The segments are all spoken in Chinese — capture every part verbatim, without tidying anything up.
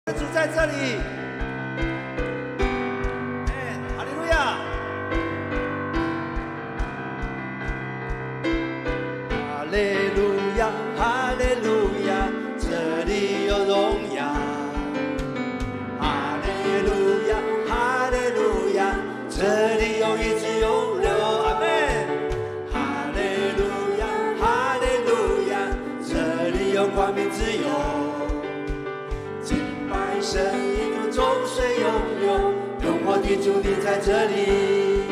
主在这里，哎，哈利路亚，哈利路亚，哈利路亚，这里有荣耀，哈利路亚，哈利路亚，这里有一直永留，阿们，哈利路亚，哈利路亚，这里有光明自由。神一路众水涌流，永活的主你在这里。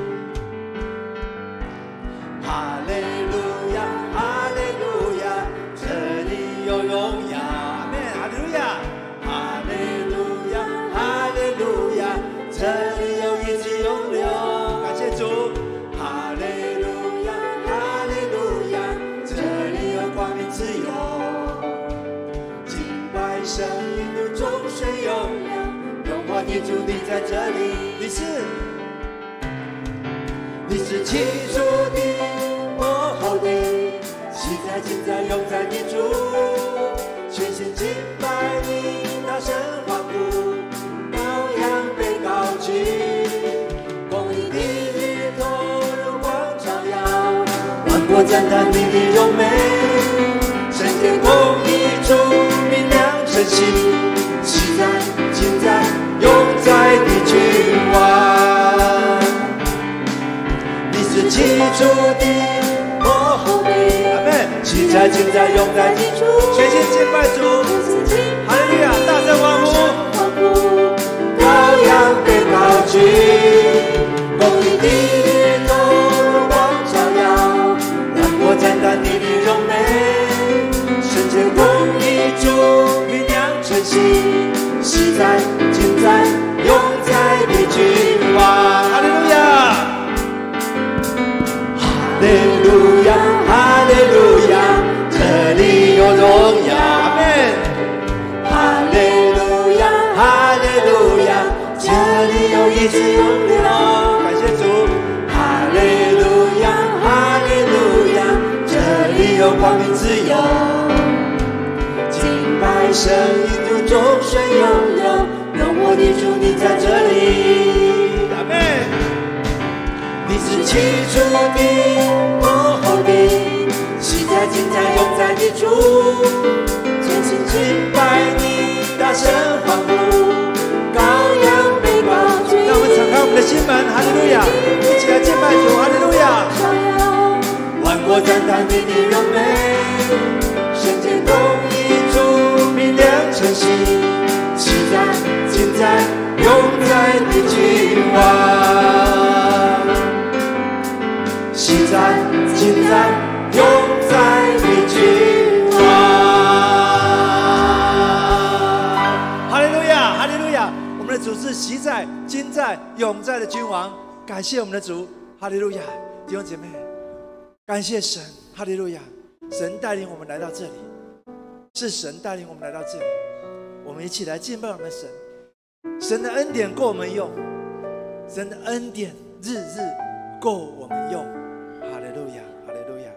哈利路亚，哈利路亚，这里有荣耀。阿们，哈利路亚，哈利路亚，哈利路亚，这里有一直永留。感谢主，哈利路亚，哈利路亚，这里有光明自由。敬拜神。众水涌流，永活的主你在这里。你是，你是起初的，幕后的，昔在今在永在的主，全心敬拜你，大声欢呼，羔羊被高举，公义的日头如光照耀，万国赞叹你的荣美，圣洁公义主明亮晨曦。昔在今在永在的君王，你是起初的，幕后的，阿们，昔在今在永在的主，全心敬拜主，哈利路亚，大声欢呼，羔羊被高举，公义的日头如光照耀，万国赞叹你的荣美，圣洁公义主明亮晨曦。昔在今在永在的君王，哈利路亚，哈利路亚，哈利路亚，这里有荣耀，阿们，哈利路亚，哈利路亚，这里有一直永留。感谢主，哈利路亚，哈利路亚，这里有光明自由。敬拜神一路众水涌流，永活的主你在这里。阿们，你是起初的，幕后的，昔在今在永在的主，全心敬拜你，大声欢呼，羔羊被高举。让我们敞开我们的心门，哈利路亚，一起来敬拜主，哈利路亚。万国赞叹你的荣美，圣洁公义主明亮晨曦，昔在今在永在的君王，昔在今在永在的君王。哈利路亚，哈利路亚！我们的主是昔在今在永在的君王，感谢我们的主，哈利路亚！弟兄姐妹，感谢神，哈利路亚！神带领我们来到这里。是神带领我们来到这里，我们一起来敬拜我们的神。神的恩典够我们用，神的恩典日日够我们用。哈利路亚，哈利路亚。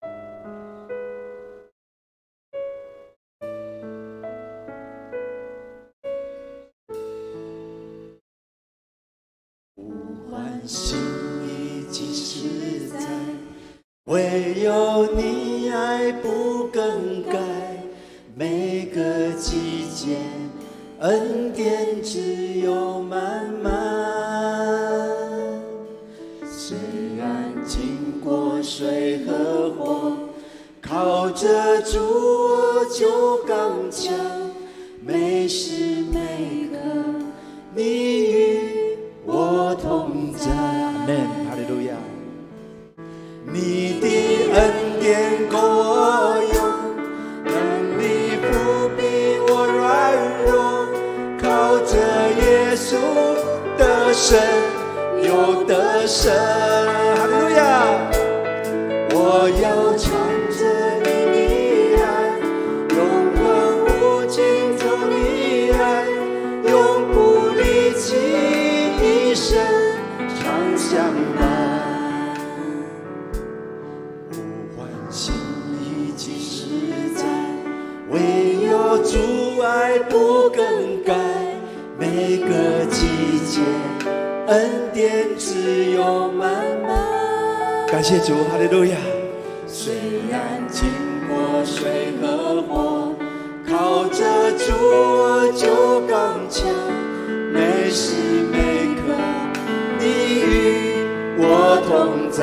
呼唤心意即实在，唯有你爱不更改。每个季节，恩典只有满满。虽然经过水和火，靠着主我就刚强。每时每刻，你与我同在。阿们，哈利路亚。你的恩典够我用。耶稣的神有得胜，哈利路亚！我要唱着你的爱，永恒无尽走你爱，永不离弃，一生常相伴。呼唤心意即实在，唯有主爱不更个季节，恩典自由满满。感谢主，哈利路亚。虽然经过水和火，靠着主我就刚强，每时每刻你与我同在。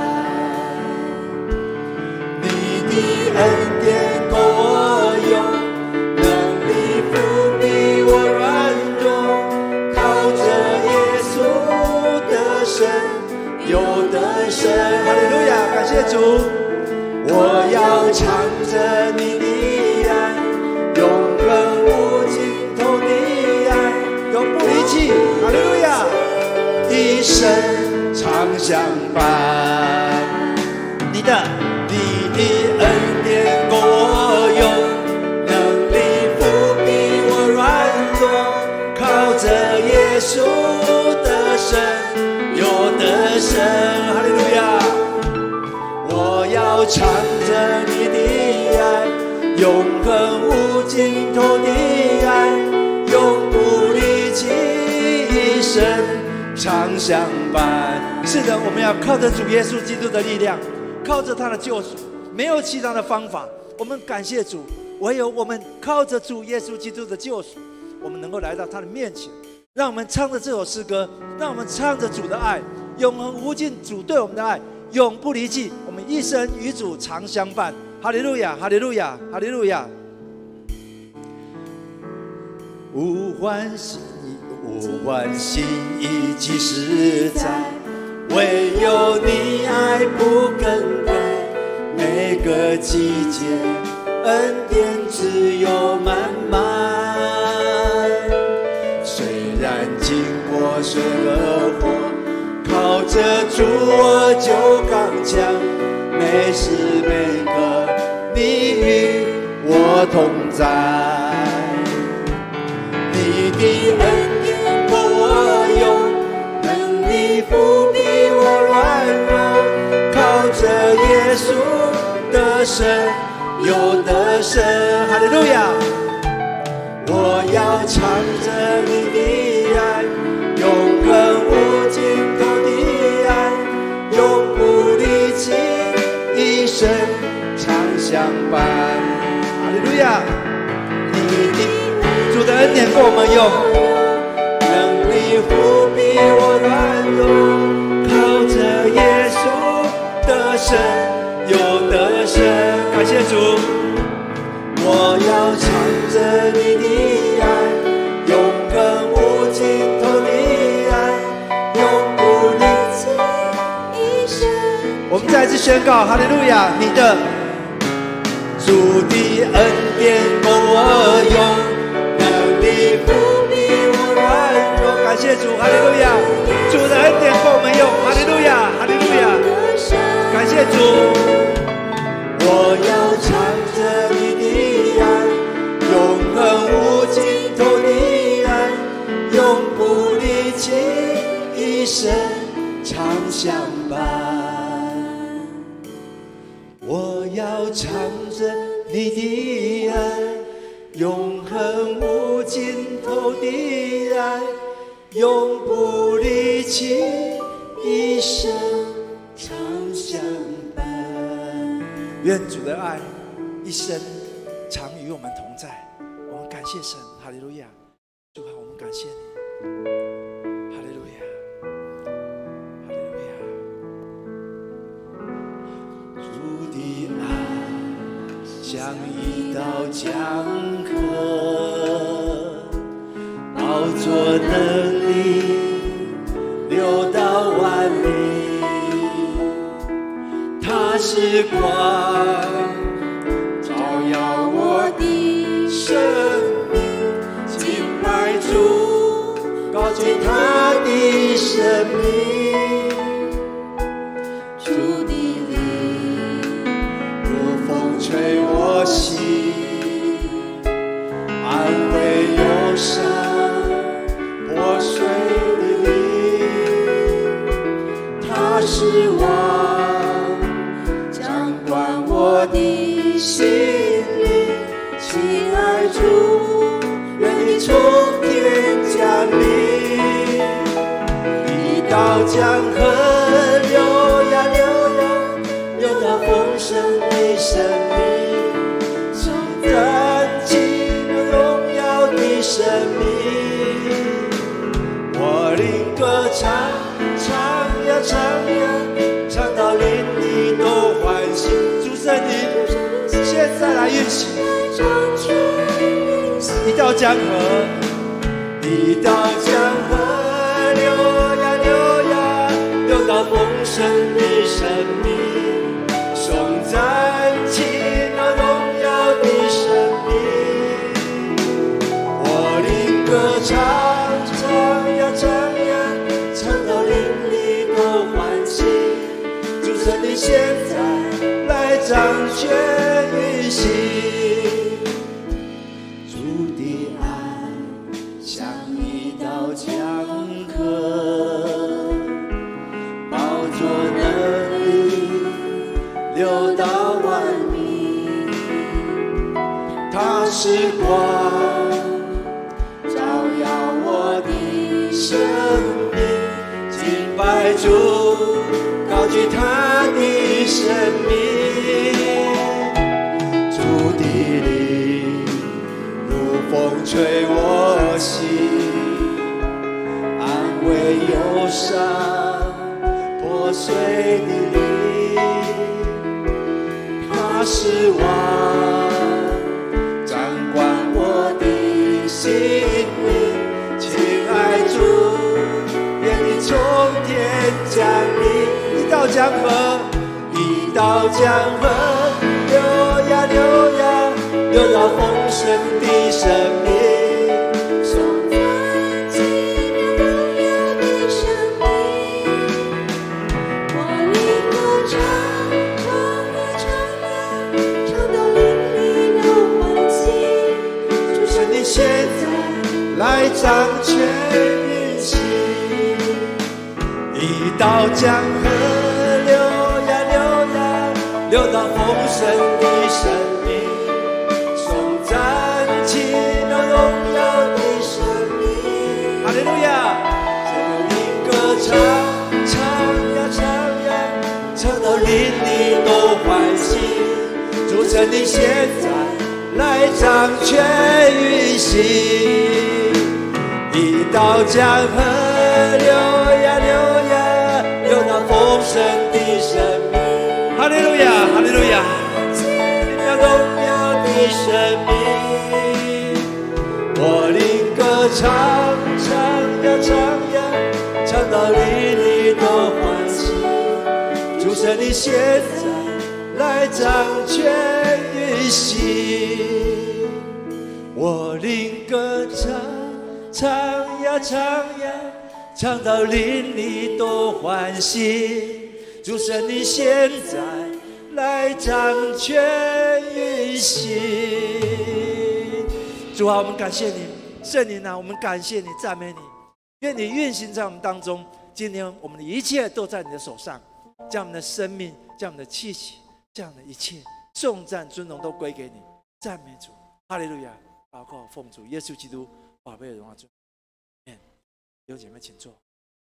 你的恩典够我用，能力不比我软弱，靠着耶稣的神有得胜。哈利路亚，感谢主。我要唱着你的爱，永恒无尽头的爱，永不离弃。哈利路亚，一生常相伴。你的你的恩典够我用，能力不比我软弱，靠着耶稣的神有得胜。哈利路亚。我要唱着你的爱，永恒无尽头的爱，永不离弃，一生常相伴。是的，我们要靠着主耶稣基督的力量，靠着他的救赎，没有其他的方法。我们感谢主，唯有我们靠着主耶稣基督的救赎，我们能够来到他的面前。让我们唱着这首诗歌，让我们唱着主的爱，永恒无尽主对我们的爱，永不离弃，我们一生与主常相伴。哈利路亚，哈利路亚，哈利路亚。无欢喜，无欢喜意即实在，唯有你爱不更改。每个季节，恩典自由满满。虽然经过水和火，靠着主我就刚强，每时每刻你与我同在。你的恩典够我用，能力不比我软弱，靠着耶稣的神有得胜。哈利路亚。我要唱着你的爱，永恒无尽头的爱，永不离弃，一生常相伴。哈利路亚。你的主的恩典够我们用，能力不比我软弱，靠着耶稣的神有得胜。感谢主。我要唱着你的爱，永恒无尽头的爱，永不离弃，一生。我们再次宣告，哈利路亚！你的主的恩典够我用，能力不比我软弱。感谢主，哈利路亚！主的恩典够我们用，哈利路亚，哈利路亚！感谢主。我要唱着你的爱，永恒无尽头的爱，永不离弃，一生常相伴。我要唱着你的爱，永恒无尽头的爱，永不离弃，一生常相伴。愿主的爱一生常与我们同在。我们感谢神，哈利路亚。主啊，我们感谢你，哈利路亚，哈利路亚。主的爱像一道江河，宝座能力流到万里。它是光，照耀我的生命，敬拜主，高举他的生命。主的灵如风吹我心，安慰忧伤破碎的灵。他是王，我的心里，亲爱主，愿你从天降临，一道江河流呀流呀，流到丰盛的生命，颂赞起荣耀的生命。我灵歌唱，唱呀唱呀，唱到邻里都欢喜。主圣灵现在来运行，一道江河，一道江河流呀流呀，流到丰盛的生命，颂赞起那荣耀的生命。我灵歌唱，唱呀唱呀，唱到邻里都欢喜。主圣灵现在来掌权运行。江河，宝座能力流到万民，它是光，照耀我的生命，敬拜主，高举他的生命。主的灵如风吹我心，为忧伤破碎的灵，他是王，掌管我的性命。亲爱主，愿你从天降临，一道江河，一道江河，流呀流呀，流到丰盛的生命。来掌权运行，一道江河流呀流呀，流到丰盛的生命，颂赞起那荣耀的生命。哈利路亚！这灵歌唱，唱呀唱呀，唱到邻里都欢喜。主圣灵现在来掌权运行。一道江河流呀流呀，流到丰盛的生命。哈利路亚，哈利路亚！那荣耀的生命，我灵歌唱，唱呀唱呀，唱到邻里都欢喜。主圣灵现在来掌权运行，我灵歌唱。唱呀唱呀，唱到邻里都欢喜。主圣灵现在来掌权运行。主啊，我们感谢你，圣灵啊，我们感谢你，赞美你。愿你运行在我们当中。今天我们的一切都在你的手上，将我们的生命，将我们的气息，将我们的一切颂赞尊荣都归给你。赞美主，哈利路亚！祷告奉主耶稣基督宝贝的荣耀中，弟兄姐妹请坐。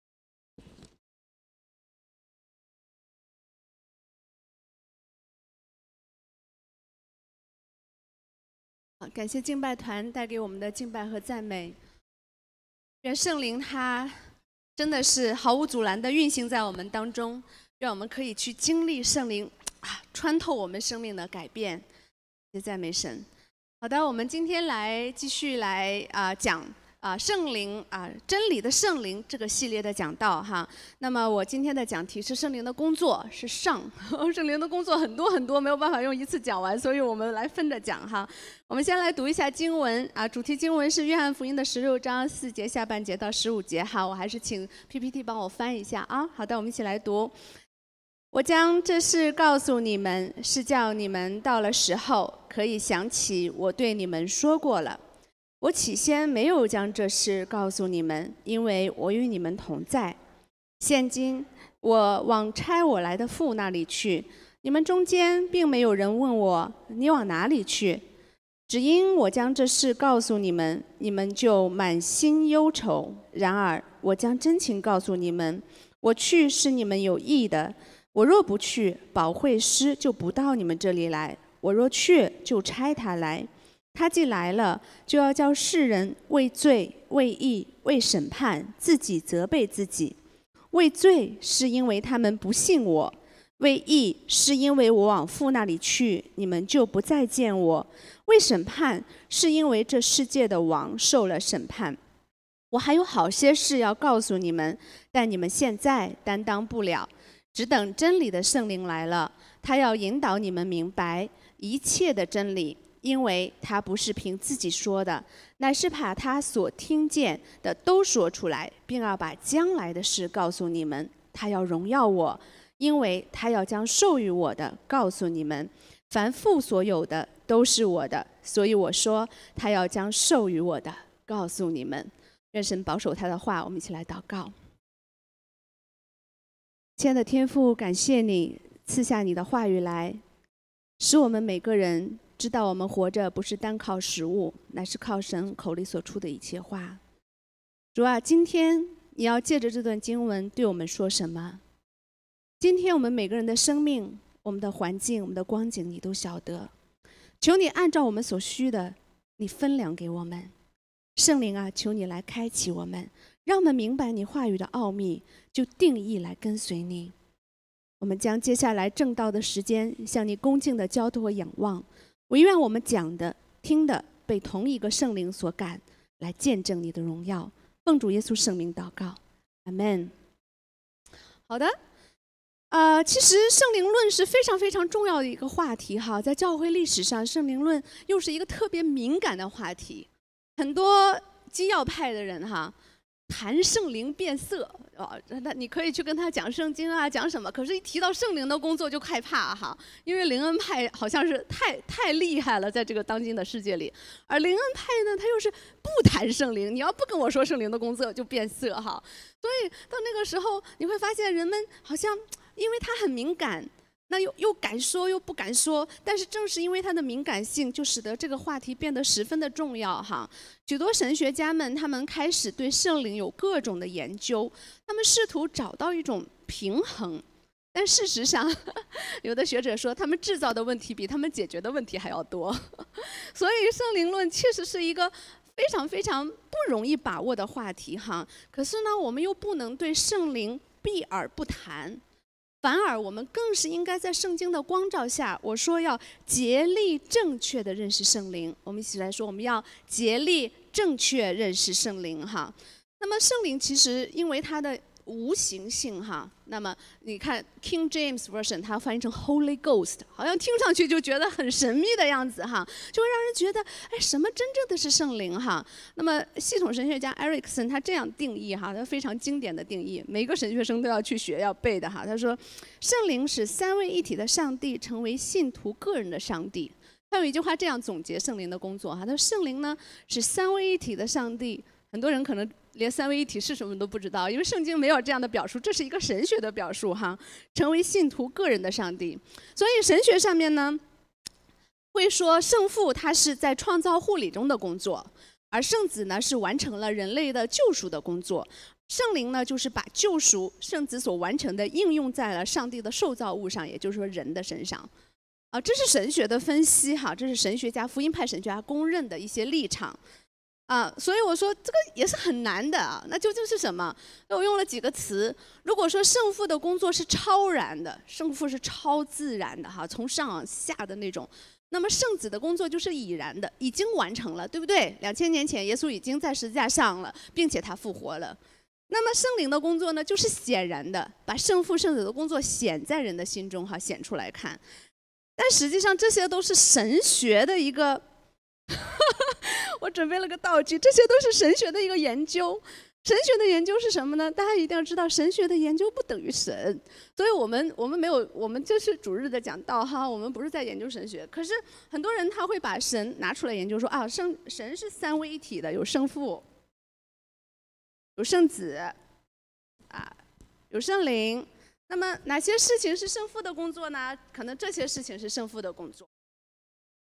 好，感谢敬拜团带给我们的敬拜和赞美。愿圣灵他真的是毫无阻拦的运行在我们当中，让我们可以去经历圣灵啊穿透我们生命的改变。谢谢赞美神。好的，我们今天来继续来啊、呃、讲啊、呃、圣灵啊、呃、真理的圣灵这个系列的讲道哈。那么我今天的讲题是圣灵的工作是上，圣灵的工作很多很多，没有办法用一次讲完，所以我们来分着讲哈。我们先来读一下经文啊，主题经文是约翰福音的十六章四节下半节到十五节哈。我还是请 P P T 帮我翻一下啊。好的，我们一起来读。我将这事告诉你们，是叫你们到了时候可以想起我对你们说过了。我起先没有将这事告诉你们，因为我与你们同在。现今我往差我来的父那里去，你们中间并没有人问我你往哪里去。 只因我将这事告诉你们，你们就满心忧愁。然而我将真情告诉你们，我去是你们有益的。我若不去，保惠师就不到你们这里来；我若去，就差他来。他既来了，就要叫世人为罪、为义、为审判，自己责备自己。为罪，是因为他们不信我；为义，是因为我往父那里去，你们就不再见我；为审判，是因为这世界的王受了审判。我还有好些事要告诉你们，但你们现在担当不了。只等真理的圣灵来了，他要引导你们明白一切的真理，因为他不是凭自己说的，乃是把他所听见的都说出来，并要把将来的事告诉你们。他要荣耀我，因为他要将授予我的告诉你们。凡父所有的都是我的，所以我说他要将授予我的告诉你们。愿神保守他的话，我们一起来祷告。亲爱的天父，感谢你赐下你的话语来，使我们每个人知道我们活着不是单靠食物，乃是靠神口里所出的一切话。主啊，今天你要借着这段经文对我们说什么？今天我们每个人的生命、我们的环境、我们的光景，你都晓得。求你按照我们所需的，你分粮给我们。圣灵啊，求你来开启我们，让我们明白你话语的奥秘，就定义来跟随你。我们将接下来正道的时间向你恭敬的交托仰望。我愿我们讲的、听的被同一个圣灵所感，来见证你的荣耀。奉主耶稣圣名祷告，阿们。好的，呃，其实圣灵论是非常非常重要的一个话题哈，在教会历史上，圣灵论又是一个特别敏感的话题。很多基要派的人哈，谈圣灵变色哦，那你可以去跟他讲圣经啊，讲什么？可是，一提到圣灵的工作就害怕哈，因为灵恩派好像是太太厉害了，在这个当今的世界里。而灵恩派呢，他又是不谈圣灵，你要不跟我说圣灵的工作，就变色哈。所以到那个时候，你会发现人们好像因为他很敏感。那又又敢说又不敢说，但是正是因为它的敏感性，就使得这个话题变得十分的重要哈。许多神学家们，他们开始对圣灵有各种的研究，他们试图找到一种平衡。但事实上，有的学者说，他们制造的问题比他们解决的问题还要多。所以，圣灵论确实是一个非常非常不容易把握的话题哈。可是呢，我们又不能对圣灵避而不谈。反而，我们更是应该在圣经的光照下，我说要竭力正确的认识圣灵。我们一起来说，我们要竭力正确认识圣灵哈。那么，圣灵其实因为它的无形性哈，那么你看 King James Version 它翻译成 Holy Ghost， 好像听上去就觉得很神秘的样子哈，就会让人觉得哎，什么真正的是圣灵哈？那么系统神学家 Erickson 他这样定义哈，他非常经典的定义，每个神学生都要去学要背的哈。他说，圣灵使三位一体的上帝成为信徒个人的上帝。他有一句话这样总结圣灵的工作哈，他说圣灵呢是三位一体的上帝。很多人可能连三位一体是什么都不知道，因为圣经没有这样的表述，这是一个神学的表述哈，成为信徒个人的上帝。所以神学上面呢，会说圣父他是在创造护理中的工作，而圣子呢是完成了人类的救赎的工作，圣灵呢就是把救赎圣子所完成的应用在了上帝的受造物上，也就是说人的身上。啊，这是神学的分析哈，这是神学家福音派神学家公认的一些立场。啊，所以我说这个也是很难的啊。那究竟是什么？那我用了几个词。如果说圣父的工作是超然的，圣父是超自然的哈，从上往下的那种。那么圣子的工作就是已然的，已经完成了，对不对？两千年前耶稣已经在十字架上了，并且他复活了。那么圣灵的工作呢，就是显然的，把圣父圣子的工作显在人的心中哈，显出来看。但实际上这些都是神学的一个。我准备了个道具，这些都是神学的一个研究。神学的研究是什么呢？大家一定要知道，神学的研究不等于神。所以我们我们没有，我们就是主日的讲道哈，我们不是在研究神学。可是很多人他会把神拿出来研究，说啊，圣神是三位一体的，有圣父，有圣子，啊，有圣灵。那么哪些事情是圣父的工作呢？可能这些事情是圣父的工作。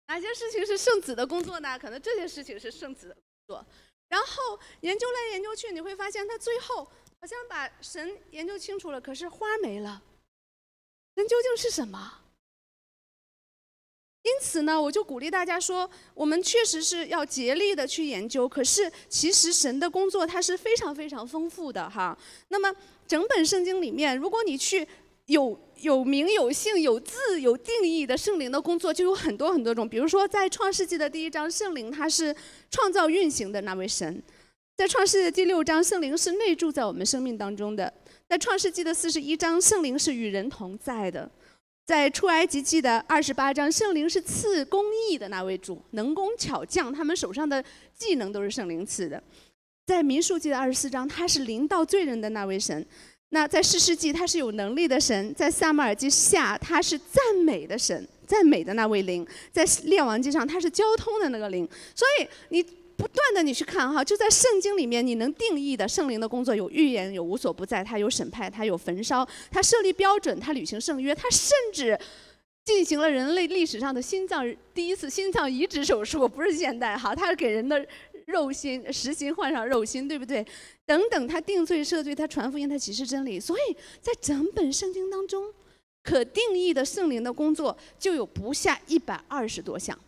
哪些事情是圣子的工作呢？可能这些事情是圣子的工作。然后研究来研究去，你会发现他最后好像把神研究清楚了，可是花没了。神究竟是什么？因此呢，我就鼓励大家说，我们确实是要竭力的去研究。可是其实神的工作它是非常非常丰富的哈。那么整本圣经里面，如果你去有有名有姓有字有定义的圣灵的工作，就有很多很多种。比如说在创世纪的第一章，圣灵他是创造运行的那位神；在创世纪第六章，圣灵是内住在我们生命当中的；在创世纪的四十一章，圣灵是与人同在的。在出埃及记的二十八章，圣灵是赐公义的那位主，能工巧匠，他们手上的技能都是圣灵赐的。在民数记的二十四章，他是临到罪人的那位神。那在士师记，他是有能力的神；在撒母耳记下，他是赞美的神，赞美的那位灵；在列王记上，他是交通的那个灵。所以你不断的你去看哈，就在圣经里面，你能定义的圣灵的工作有预言，有无所不在，他有审判，他有焚烧，他设立标准，他履行圣约，他甚至进行了人类历史上的心脏第一次心脏移植手术，不是现代哈，他是给人的肉心实心换上肉心，对不对？等等，他定罪赦罪，他传福音，他启示真理。所以在整本圣经当中，可定义的圣灵的工作就有不下一百二十多项。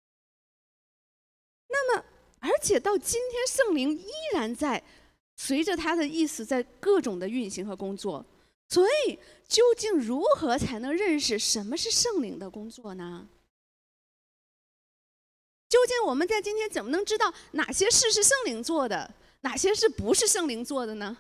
那么而且到今天，圣灵依然在随着他的意思在各种的运行和工作。所以究竟如何才能认识什么是圣灵的工作呢？究竟我们在今天怎么能知道哪些事是圣灵做的，哪些是不是圣灵做的呢？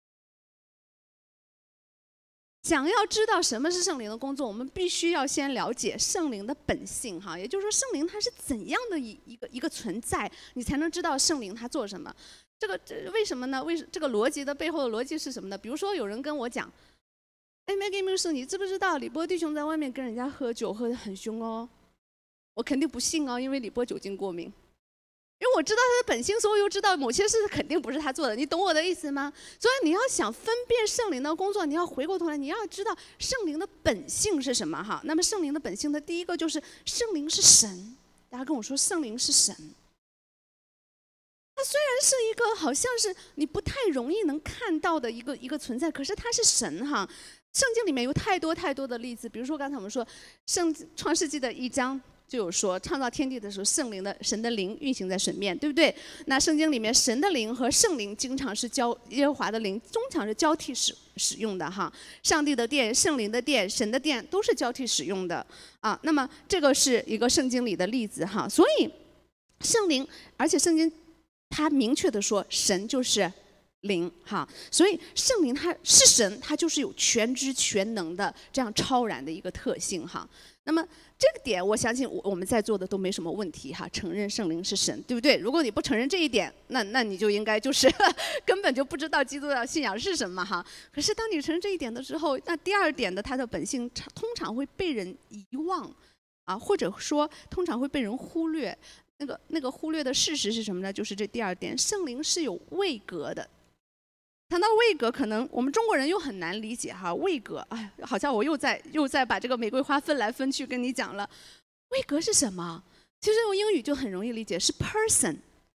想要知道什么是圣灵的工作，我们必须要先了解圣灵的本性哈，也就是说圣灵它是怎样的一一个一个存在，你才能知道圣灵它做什么。这个这为什么呢？为这个逻辑的背后的逻辑是什么呢？比如说有人跟我讲，哎 ，Maggie 牧师，你知不知道李波弟兄在外面跟人家喝酒喝得很凶哦？我肯定不信哦，因为李波酒精过敏。因为我知道他的本性，所以我又知道某些事肯定不是他做的，你懂我的意思吗？所以你要想分辨圣灵的工作，你要回过头来，你要知道圣灵的本性是什么哈。那么圣灵的本性的第一个就是圣灵是神，大家跟我说圣灵是神。它虽然是一个好像是你不太容易能看到的一个一个存在，可是它是神哈。圣经里面有太多太多的例子，比如说刚才我们说圣创世纪的一章。就有说创造天地的时候，圣灵的神的灵运行在水面，对不对？那圣经里面神的灵和圣灵经常是交耶和华的灵，通常是交替使使用的哈。上帝的殿、圣灵的殿、神的殿都是交替使用的啊。那么这个是一个圣经里的例子哈。所以圣灵，而且圣经它明确的说，神就是灵哈。所以圣灵它是神，它就是有全知全能的这样超然的一个特性哈。那么这个点，我相信我我们在座的都没什么问题哈，承认圣灵是神，对不对？如果你不承认这一点，那那你就应该就是呵呵根本就不知道基督教信仰是什么哈。可是当你承认这一点的时候，那第二点的它的本性通常会被人遗忘啊，或者说通常会被人忽略。那个那个忽略的事实是什么呢？就是这第二点，圣灵是有位格的。谈到位格，可能我们中国人又很难理解哈。位格，哎，好像我又在又在把这个玫瑰花分来分去跟你讲了。位格是什么？其实用英语就很容易理解，是 person。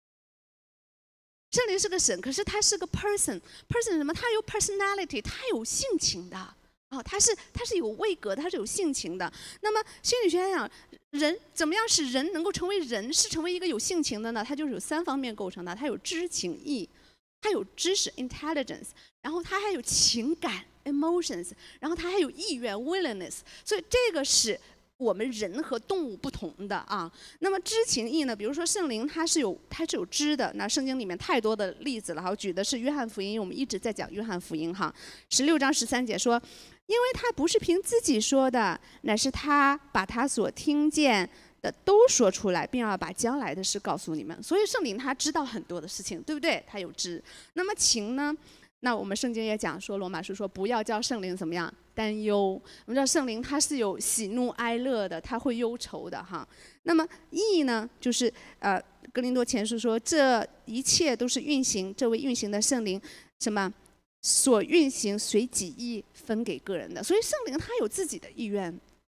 圣灵是个神，可是他是个 person。person 是什么？他有 personality， 他有性情的啊，他是他是有位格，他是有性情的。那么心理学家讲，人怎么样使人能够成为人，是成为一个有性情的呢？它就是有三方面构成的，它有知情意。它有知识 intelligence， 然后它还有情感 emotions， 然后它还有意愿 willingness， 所以这个是我们人和动物不同的啊。那么知情意呢？比如说圣灵，它是有它是有知的。那圣经里面太多的例子了，好，举的是约翰福音，我们一直在讲约翰福音哈。十六章十三节说，因为他不是凭自己说的，乃是他把他所听见的都说出来，并要把将来的事告诉你们。所以圣灵他知道很多的事情，对不对？他有知。那么情呢？那我们圣经也讲说，罗马书说不要叫圣灵怎么样担忧。我们知道圣灵它是有喜怒哀乐的，它会忧愁的哈。那么义呢？就是呃，哥林多前书说，这一切都是运行这位运行的圣灵什么所运行随己意分给个人的。所以圣灵他有自己的意愿。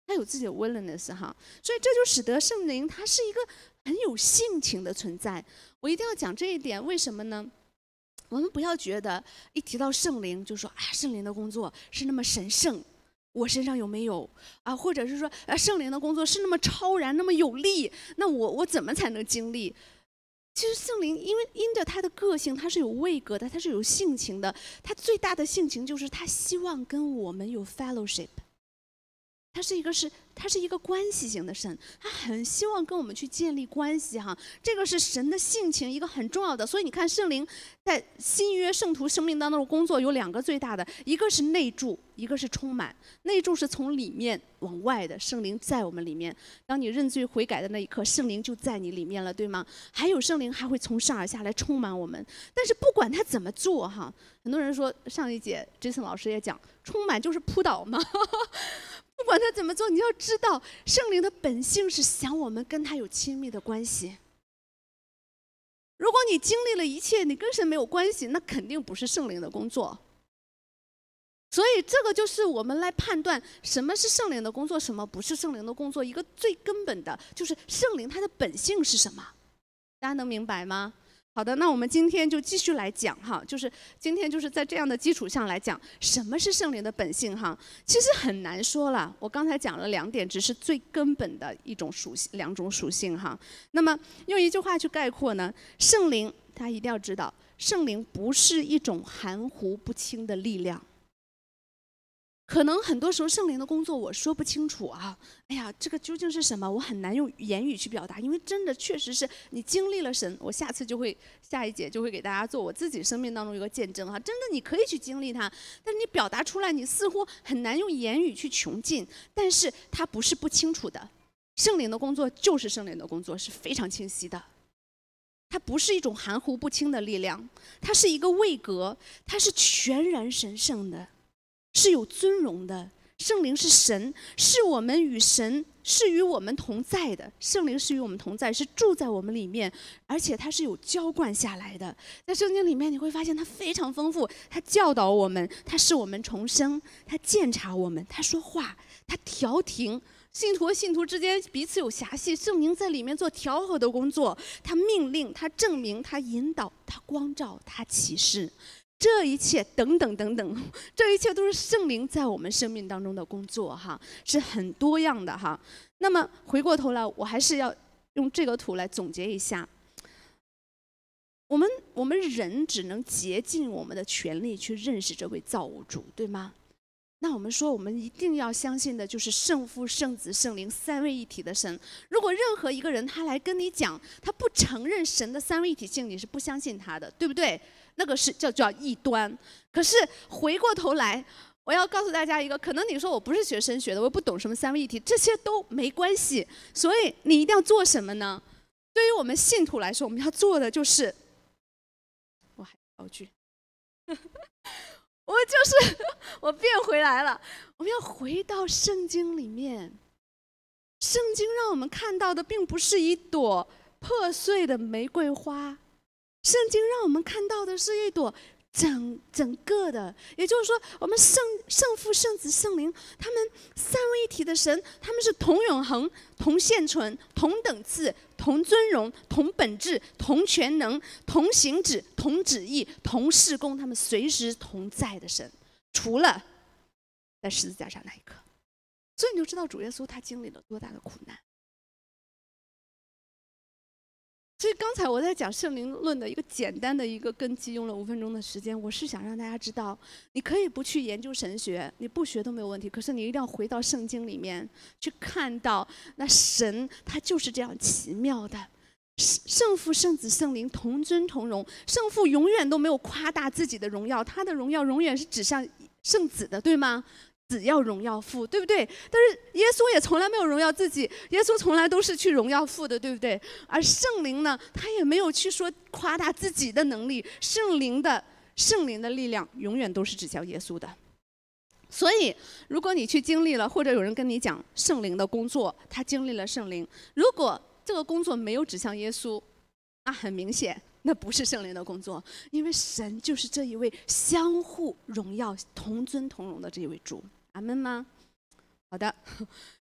他有自己的 willingness 哈，所以这就使得圣灵他是一个很有性情的存在。我一定要讲这一点，为什么呢？我们不要觉得一提到圣灵就说啊，圣灵的工作是那么神圣，我身上有没有啊？或者是说啊，圣灵的工作是那么超然，那么有力，那我我怎么才能经历？其实圣灵因为因着他的个性，他是有位格的，他是有性情的。他最大的性情就是他希望跟我们有 fellowship。他是一个是，他是一个关系型的神，他很希望跟我们去建立关系哈。这个是神的性情，一个很重要的。所以你看，圣灵在新约圣徒生命当中的工作有两个最大的，一个是内住，一个是充满。内住是从里面往外的，圣灵在我们里面。当你认罪悔改的那一刻，圣灵就在你里面了，对吗？还有圣灵还会从上而下来充满我们。但是不管他怎么做哈，很多人说上一节 Jason 老师也讲，充满就是扑倒嘛。不管他怎么做，你要知道，圣灵的本性是想我们跟他有亲密的关系。如果你经历了一切，你跟神没有关系，那肯定不是圣灵的工作。所以这个就是我们来判断什么是圣灵的工作，什么不是圣灵的工作，一个最根本的就是圣灵它的本性是什么。大家能明白吗？好的，那我们今天就继续来讲哈，就是今天就是在这样的基础上来讲，什么是圣灵的本性哈？其实很难说了，我刚才讲了两点，只是最根本的一种属性，两种属性哈。那么用一句话去概括呢，圣灵大家一定要知道，圣灵不是一种含糊不清的力量。可能很多时候圣灵的工作我说不清楚啊，哎呀，这个究竟是什么？我很难用言语去表达，因为真的确实是你经历了神，我下次就会下一节就会给大家做我自己生命当中一个见证哈。真的你可以去经历它，但是你表达出来，你似乎很难用言语去穷尽，但是它不是不清楚的。圣灵的工作就是圣灵的工作，是非常清晰的。它不是一种含糊不清的力量，它是一个位格，它是全然神圣的。是有尊荣的，圣灵是神，是我们与神是与我们同在的。圣灵是与我们同在，是住在我们里面，而且它是有浇灌下来的。在圣经里面你会发现它非常丰富，它教导我们，它使我们重生，它鉴察我们，它说话，它调停。信徒和信徒之间彼此有狭隙，圣灵在里面做调和的工作，他命令，他证明，他引导，他光照，他启示。这一切等等等等，这一切都是圣灵在我们生命当中的工作哈，是很多样的哈。那么回过头来，我还是要用这个图来总结一下。我们我们人只能竭尽我们的全力去认识这位造物主，对吗？那我们说，我们一定要相信的就是圣父、圣子、圣灵三位一体的神。如果任何一个人他来跟你讲，他不承认神的三位一体性，你是不相信他的，对不对？那个是叫叫异端。可是回过头来，我要告诉大家一个，可能你说我不是学神学的，我不懂什么三位一体，这些都没关系。所以你一定要做什么呢？对于我们信徒来说，我们要做的就是，我还造句，我就是我变回来了，我们要回到圣经里面。圣经让我们看到的并不是一朵破碎的玫瑰花。圣经让我们看到的是一朵整整个的，也就是说，我们圣圣父、圣子、圣灵，他们三位一体的神，他们是同永恒、同现存、同等次、同尊荣、同本质、同全能、同行止、同旨意、同事工，他们随时同在的神，除了在十字架上那一刻。所以你就知道主耶稣他经历了多大的苦难。所以刚才我在讲圣灵论的一个简单的一个根基，用了五分钟的时间，我是想让大家知道，你可以不去研究神学，你不学都没有问题，可是你一定要回到圣经里面去看到，那神他就是这样奇妙的。圣父、圣子、圣灵同尊同荣，圣父永远都没有夸大自己的荣耀，他的荣耀永远是指向圣子的，对吗？子要荣耀父，对不对？但是耶稣也从来没有荣耀自己，耶稣从来都是去荣耀父的，对不对？而圣灵呢，他也没有去说夸大自己的能力，圣灵的圣灵的力量永远都是指向耶稣的。所以如果你去经历了，或者有人跟你讲圣灵的工作，他经历了圣灵，如果这个工作没有指向耶稣，那很明显那不是圣灵的工作，因为神就是这一位相互荣耀、同尊同荣的这一位主。阿们吗？好的，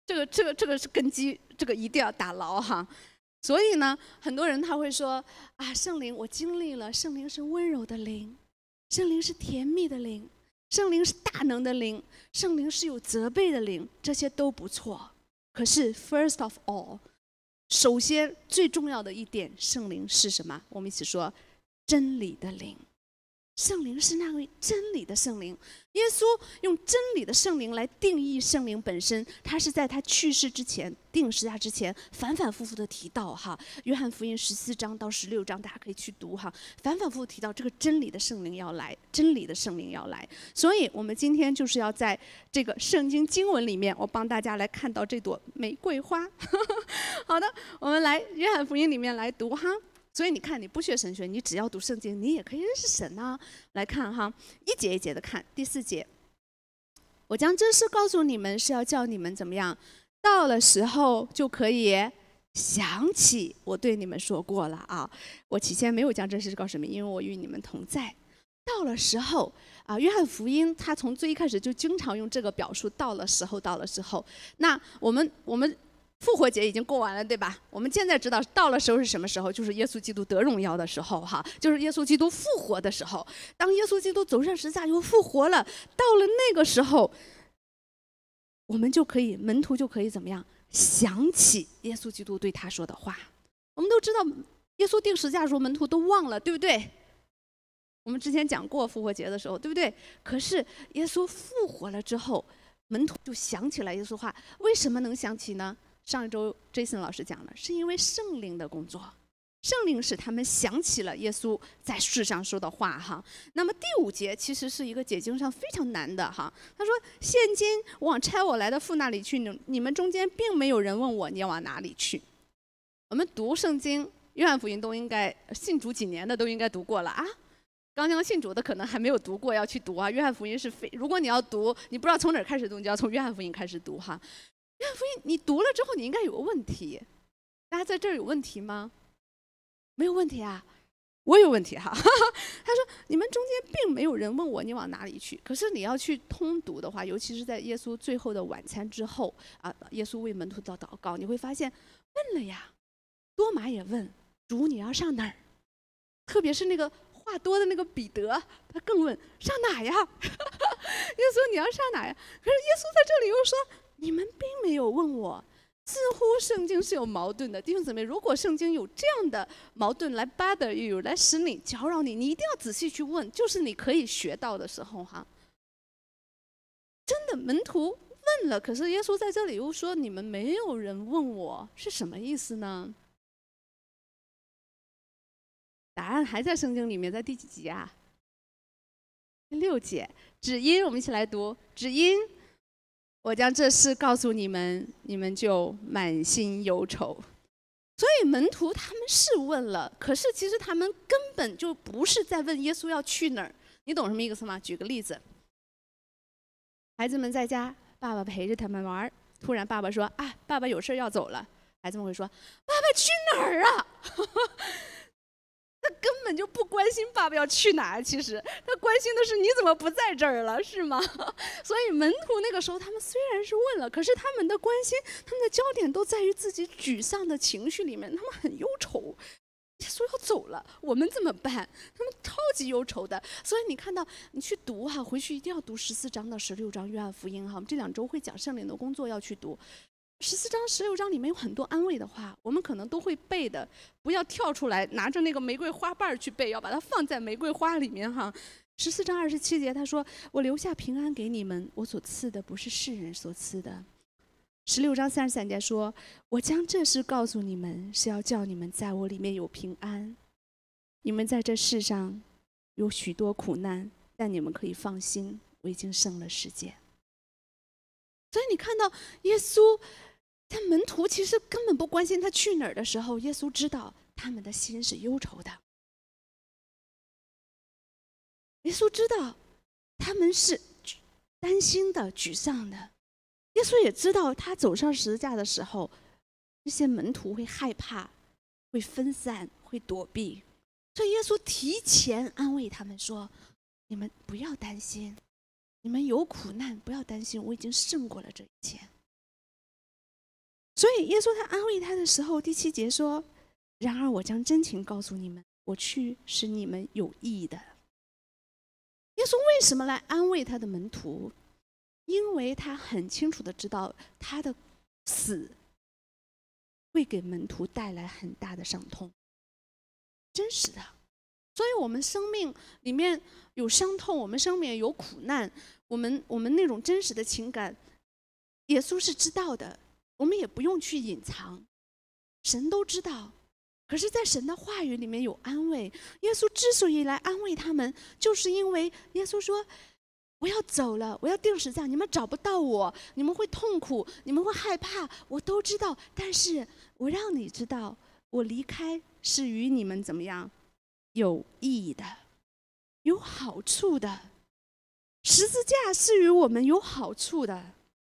这个这个这个是根基，这个一定要打牢哈。所以呢，很多人他会说啊，圣灵我经历了，圣灵是温柔的灵，圣灵是甜蜜的灵，圣灵是大能的灵，圣灵是有责备的灵，这些都不错。可是 first of all， 首先最重要的一点，圣灵是什么？我们一起说，真理的灵。圣灵是那位真理的圣灵，耶稣用真理的圣灵来定义圣灵本身，他是在他去世之前、定十字架之前，反反复复的提到哈。约翰福音十四章到十六章，大家可以去读哈，反反复复提到这个真理的圣灵要来，真理的圣灵要来。所以我们今天就是要在这个圣经经文里面，我帮大家来看到这朵玫瑰花。好的，我们来约翰福音里面来读哈。所以你看，你不学神学，你只要读圣经，你也可以认识神啊。来看哈，一节一节的看。第四节，我将这事告诉你们，是要叫你们怎么样？到了时候就可以想起我对你们说过了啊。我起先没有将这事告诉你们，因为我与你们同在。到了时候啊，约翰福音他从最一开始就经常用这个表述，到了时候，到了时候。那我们我们。复活节已经过完了，对吧？我们现在知道到了时候是什么时候？就是耶稣基督得荣耀的时候，哈，就是耶稣基督复活的时候。当耶稣基督走上十字架又复活了，到了那个时候，我们就可以，门徒就可以怎么样？想起耶稣基督对他说的话。我们都知道，耶稣钉十字架的时候，门徒都忘了，对不对？我们之前讲过复活节的时候，对不对？可是耶稣复活了之后，门徒就想起来耶稣话。为什么能想起呢？上一周 Jason 老师讲了，是因为圣灵的工作，圣灵使他们想起了耶稣在世上说的话哈。那么第五节其实是一个解经上非常难的哈。他说：“现今往差我来的父那里去，你们中间并没有人问我你要往哪里去。”我们读圣经，约翰福音都应该信主几年的都应该读过了啊。刚刚信主的可能还没有读过，要去读啊。约翰福音是非，如果你要读，你不知道从哪儿开始读，你就要从约翰福音开始读哈。约翰福音你读了之后，你应该有个问题。大家在这儿有问题吗？没有问题啊，我有问题哈。他说：“你们中间并没有人问我你往哪里去。”可是你要去通读的话，尤其是在耶稣最后的晚餐之后啊，耶稣为门徒祷祷告，你会发现问了呀。多马也问主你要上哪儿？特别是那个话多的那个彼得，他更问上哪呀？耶稣你要上哪呀？可是耶稣在这里又说。你们并没有问我，似乎圣经是有矛盾的。弟兄姊妹，如果圣经有这样的矛盾来 bother you， 来使你搅扰你，你一定要仔细去问，就是你可以学到的时候哈。真的，门徒问了，可是耶稣在这里又说你们没有人问我，是什么意思呢？答案还在圣经里面，在第几节啊？第六节，只因我们一起来读，只因。我将这事告诉你们，你们就满心忧愁。所以门徒他们是问了，可是其实他们根本就不是在问耶稣要去哪儿。你懂什么意思吗？举个例子，孩子们在家，爸爸陪着他们玩，突然爸爸说：“啊，爸爸有事要走了。”孩子们会说：“爸爸去哪儿啊？”他根本就不关心爸爸要去哪儿，其实他关心的是你怎么不在这儿了，是吗？所以门徒那个时候，他们虽然是问了，可是他们的关心，他们的焦点都在于自己沮丧的情绪里面，他们很忧愁。耶稣要走了，我们怎么办？他们超级忧愁的。所以你看到，你去读哈，回去一定要读十四章到十六章约翰福音哈。我们这两周会讲圣灵的工作，要去读。十四章、十六章里面有很多安慰的话，我们可能都会背的，不要跳出来拿着那个玫瑰花瓣去背，要把它放在玫瑰花里面哈。十四章二十七节他说：“我留下平安给你们，我所赐的不是世人所赐的。”十六章三十三节说：“我将这事告诉你们，是要叫你们在我里面有平安。你们在这世上有许多苦难，但你们可以放心，我已经胜了世界。”所以你看到耶稣。但门徒其实根本不关心他去哪儿的时候，耶稣知道他们的心是忧愁的。耶稣知道他们是担心的、沮丧的。耶稣也知道他走上十字架的时候，这些门徒会害怕、会分散、会躲避。所以耶稣提前安慰他们说：“你们不要担心，你们有苦难不要担心，我已经胜过了这一切。” 所以耶稣他安慰他的时候，第七节说：“然而我将真情告诉你们，我去使你们有益的。”耶稣为什么来安慰他的门徒？因为他很清楚的知道他的死会给门徒带来很大的伤痛，真实的。所以我们生命里面有伤痛，我们生命有苦难，我们我们那种真实的情感，耶稣是知道的，我们也不用去隐藏，神都知道。可是在神的话语里面有安慰。耶稣之所以来安慰他们，就是因为耶稣说：“我要走了，我要钉十字架，你们找不到我，你们会痛苦，你们会害怕，我都知道。但是我让你知道，我离开是与你们怎么样？有意义的，有好处的。十字架是与我们有好处的。”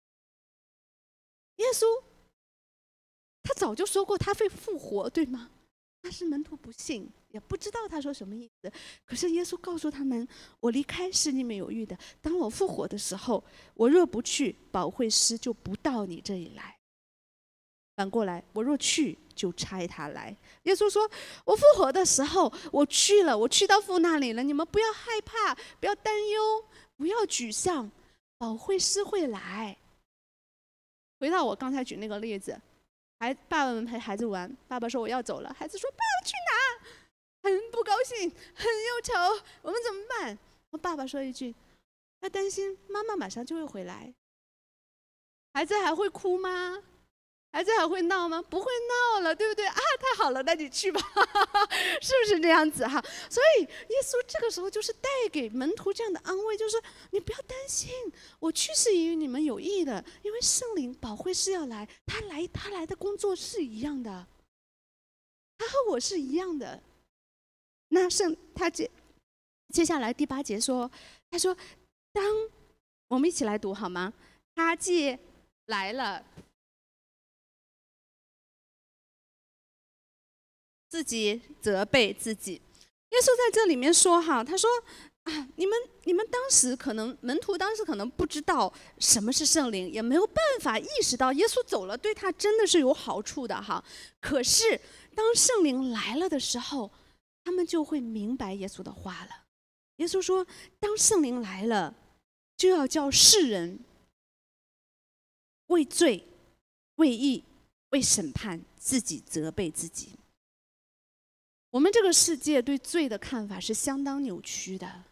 耶稣他早就说过他会复活，对吗？但是门徒不信，也不知道他说什么意思。可是耶稣告诉他们：“我离开是你们有益的。当我复活的时候，我若不去，保惠师就不到你这里来。反过来，我若去，就差他来。”耶稣说：“我复活的时候，我去了，我去到父那里了。你们不要害怕，不要担忧，不要沮丧，保惠师会来。”回到我刚才举那个例子。孩爸爸们陪孩子玩，爸爸说我要走了，孩子说爸爸去哪？很不高兴，很忧愁，我们怎么办？我爸爸说一句：“他担心妈妈马上就会回来。”孩子还会哭吗？孩子还会闹吗？不会闹了，对不对啊？太好了，那你去吧，是不是这样子哈？所以耶稣这个时候就是带给门徒这样的安慰，就是你不要担心，我去是与你们有益的，因为圣灵保惠师要来，他来他来的工作是一样的，他和我是一样的。那圣他接接下来第八节说，他说，当我们一起来读好吗？他既来了，自己责备自己。耶稣在这里面说哈，他说啊，你们你们当时可能门徒当时可能不知道什么是圣灵，也没有办法意识到耶稣走了对他真的是有好处的哈。可是当圣灵来了的时候，他们就会明白耶稣的话了。耶稣说，当圣灵来了，就要叫世人为罪、为义、为审判，自己责备自己。我们这个世界对罪的看法是相当扭曲的。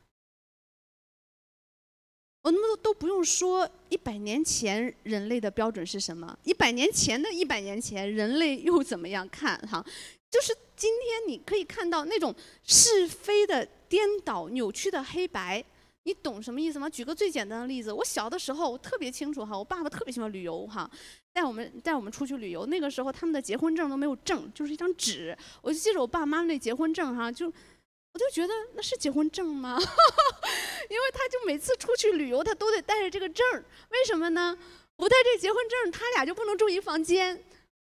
我们都不用说一百年前人类的标准是什么，一百年前的一百年前人类又怎么样看哈？就是今天你可以看到那种是非的颠倒、扭曲的黑白。你懂什么意思吗？举个最简单的例子，我小的时候我特别清楚哈，我爸爸特别喜欢旅游哈，带我们带我们出去旅游。那个时候他们的结婚证都没有证，就是一张纸。我就记着我爸妈那结婚证哈，就我就觉得那是结婚证吗？因为他就每次出去旅游，他都得带着这个证，为什么呢？不带这结婚证，他俩就不能住一房间。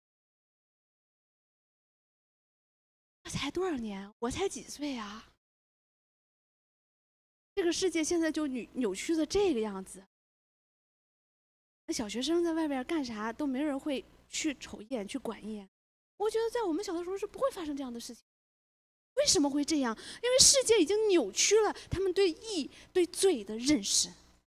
我才多少年？我才几岁啊？这个世界现在就扭扭曲的这个样子。那小学生在外边干啥都没人会去瞅一眼、去管一眼。我觉得在我们小的时候是不会发生这样的事情。为什么会这样？因为世界已经扭曲了他们对义、对罪的认识。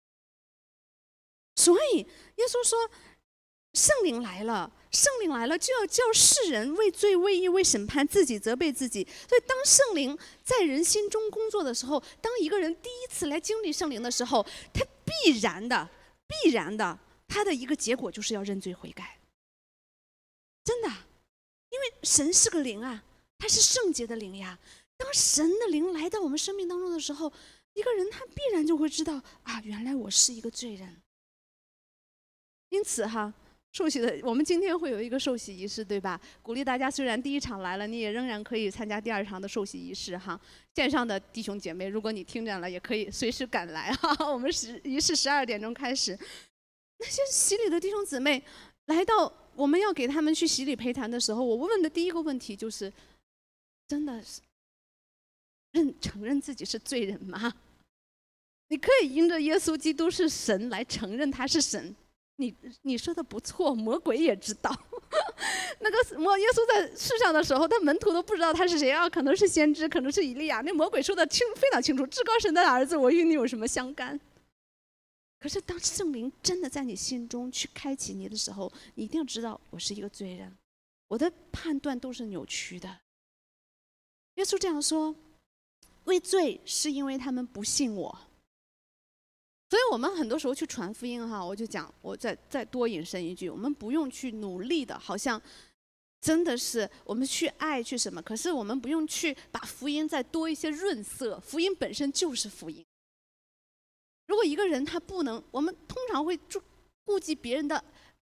所以耶稣说，圣灵来了，圣灵来了就要叫世人为罪、为义、为审判，自己责备自己。所以当圣灵在人心中工作的时候，当一个人第一次来经历圣灵的时候，他必然的必然的他的一个结果就是要认罪悔改。真的，因为神是个灵啊，他是圣洁的灵呀。当神的灵来到我们生命当中的时候，一个人他必然就会知道啊，原来我是一个罪人。因此哈，受洗的，我们今天会有一个受洗仪式，对吧？鼓励大家，虽然第一场来了，你也仍然可以参加第二场的受洗仪式哈。线上的弟兄姐妹，如果你听见了，也可以随时赶来哈。我们十仪式十二点钟开始。那些洗礼的弟兄姊妹来到，我们要给他们去洗礼陪谈的时候，我问的第一个问题就是：真的是认承认自己是罪人吗？你可以因着耶稣基督是神来承认他是神。 你你说的不错，魔鬼也知道。那个魔耶稣在世上的时候，他门徒都不知道他是谁啊，可能是先知，可能是以利亚。那魔鬼说的清非常清楚，至高神的儿子，我与你有什么相干？可是当圣灵真的在你心中去开启你的时候，你一定要知道，我是一个罪人，我的判断都是扭曲的。耶稣这样说，为罪是因为他们不信我。所以我们很多时候去传福音哈，我就讲，我再再多引申一句，我们不用去努力的，好像真的是我们去爱去什么，可是我们不用去把福音再多一些润色，福音本身就是福音。如果一个人他不能，我们通常会注顾及别人的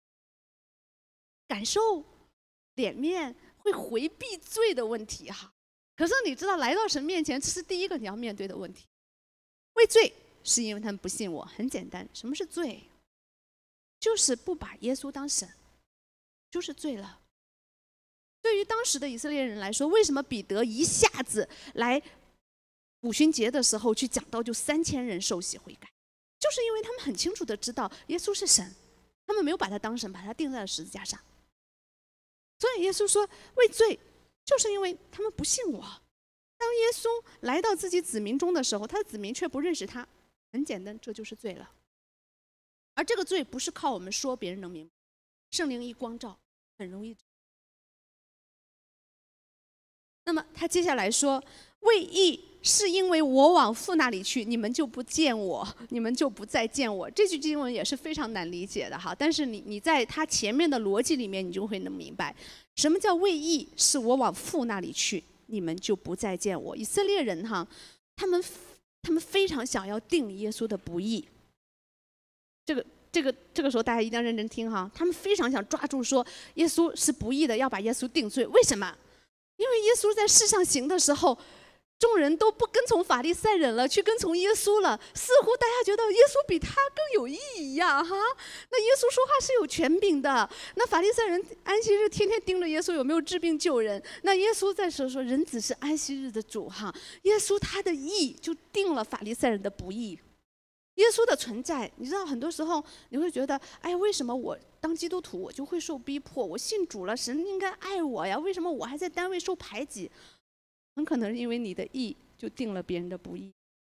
感受、脸面，会回避罪的问题哈。可是你知道，来到神面前，这是第一个你要面对的问题，为罪。是因为他们不信我，很简单。什么是罪？就是不把耶稣当神，就是罪了。对于当时的以色列人来说，为什么彼得一下子来五旬节的时候去讲到就三千人受洗悔改？就是因为他们很清楚的知道耶稣是神，他们没有把他当神，把他钉在了十字架上。所以耶稣说为罪，就是因为他们不信我。当耶稣来到自己子民中的时候，他的子民却不认识他。很简单，这就是罪了。而这个罪不是靠我们说别人能明白，圣灵一光照，很容易。那么他接下来说，为义是因为我往父那里去，你们就不见我，你们就不再见我。这句经文也是非常难理解的哈，但是你你在他前面的逻辑里面，你就会能明白，什么叫为义？是我往父那里去，你们就不再见我。以色列人哈，他们。他们非常想要定耶稣的不义，这个这个这个时候大家一定要认真听哈。他们非常想抓住说耶稣是不义的，要把耶稣定罪。为什么？因为耶稣在世上行的时候，众人都不跟从法利赛人了，去跟从耶稣了，似乎大家觉得耶稣比他更有义一样哈。那耶稣说话是有权柄的，那法利赛人安息日天天盯着耶稣有没有治病救人，那耶稣在说说人子是安息日的主哈。耶稣他的义就定了法利赛人的不义。耶稣的存在，你知道很多时候你会觉得，哎，为什么我当基督徒我就会受逼迫？我信主了，神应该爱我呀，为什么我还在单位受排挤？很可能是因为你的义就定了别人的不义。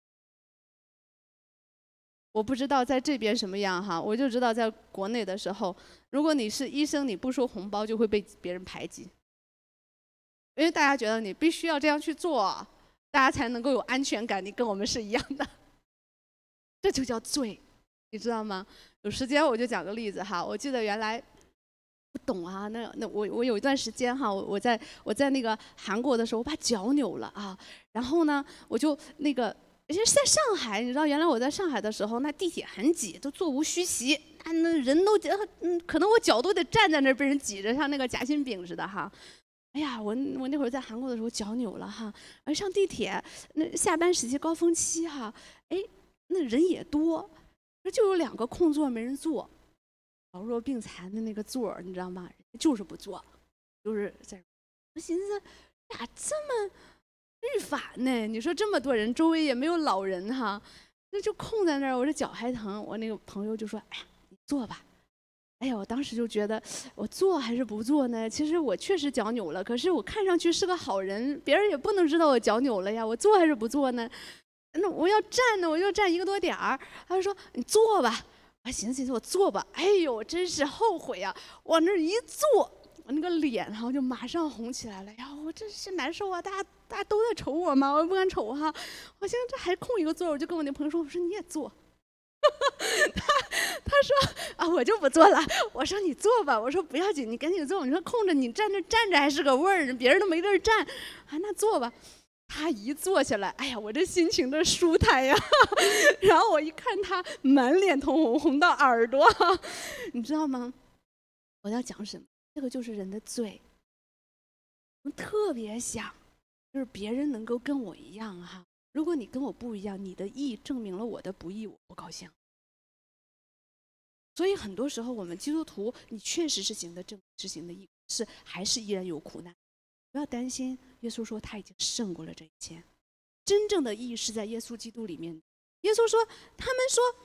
我不知道在这边什么样哈，我就知道在国内的时候，如果你是医生，你不收红包就会被别人排挤，因为大家觉得你必须要这样去做，大家才能够有安全感，你跟我们是一样的。这就叫罪，你知道吗？有时间我就讲个例子哈，我记得原来。不懂啊，那那我我有一段时间哈，我我在我在那个韩国的时候，我把脚扭了啊，然后呢，我就那个，而且是在上海，你知道，原来我在上海的时候，那地铁很挤，都座无虚席，啊，那人都嗯，可能我脚都得站在那儿被人挤着，像那个夹心饼似的哈。哎呀，我我那会儿在韩国的时候脚扭了哈，而上地铁那下班时期高峰期哈，哎，那人也多，就有两个空座没人坐。老弱病残的那个座儿，你知道吗？就是不坐，就是在。我寻思，咋这么律法呢？你说这么多人，周围也没有老人哈，那就空在那儿。我这脚还疼，我那个朋友就说：“哎呀，你坐吧。”哎呀，我当时就觉得，我坐还是不坐呢？其实我确实脚扭了，可是我看上去是个好人，别人也不能知道我脚扭了呀。我坐还是不坐呢？那我要站呢，我就站一个多点儿。他就说：“你坐吧。”我寻思寻思，我坐吧。哎呦，真是后悔啊！往那一坐，我那个脸哈就马上红起来了。呀，我真是难受啊！大家大家都在瞅我嘛，我也不敢瞅哈。我现在这还空一个座，我就跟我那朋友说：“我说你也坐。”他他说啊，我就不坐了。我说你坐吧。我说不要紧，你赶紧坐。你说空着，你站着站着还是个味儿，别人都没地儿站啊，那坐吧。他一坐下来，哎呀，我这心情的舒坦呀！然后我一看他满脸通红，红到耳朵，你知道吗？我要讲什么？这个就是人的罪。我们特别想，就是别人能够跟我一样哈。如果你跟我不一样，你的义证明了我的不义，我不高兴。所以很多时候，我们基督徒，你确实是行的正，是行的义，是还是依然有苦难。不要担心，耶稣说他已经胜过了这一切。真正的义是在耶稣基督里面。耶稣说，他们说